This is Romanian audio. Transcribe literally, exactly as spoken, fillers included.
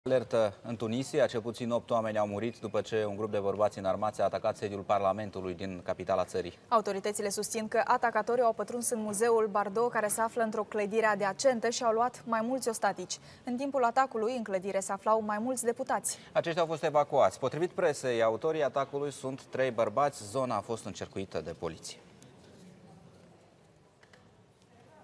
Alertă în Tunisia, cel puțin opt oameni au murit după ce un grup de bărbați înarmați a atacat sediul Parlamentului din capitala țării. Autoritățile susțin că atacatorii au pătruns în muzeul Bardo, care se află într-o clădire adiacentă, și au luat mai mulți ostatici. În timpul atacului, în clădire se aflau mai mulți deputați. Aceștia au fost evacuați. Potrivit presei, autorii atacului sunt trei bărbați. Zona a fost încercuită de poliție.